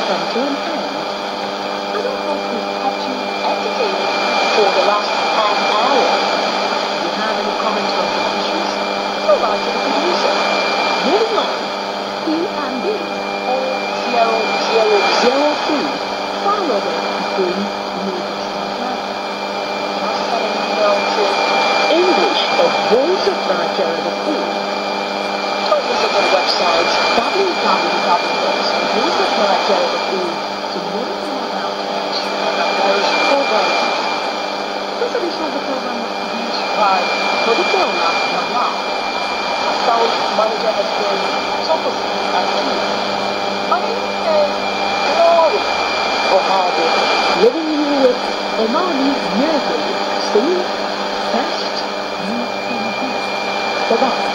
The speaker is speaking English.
come to an end. I don't think we've kept you entertained for the last half hour. If you have any comments or suggestions, throw out to the producer. Moving on. P&B 4003. File over between Movie Center. Just send an email to English at voiceofnigeria.org. Or visit our website www.voiceofnigeria.org to learn more about us and our various programs. This edition of the program was produced by Producerna Nala. Our sound manager has been Toposi Aki. My name is Glory Ohade, leaving you with Omani Miracle, singing Best You Can Be. Bye-bye.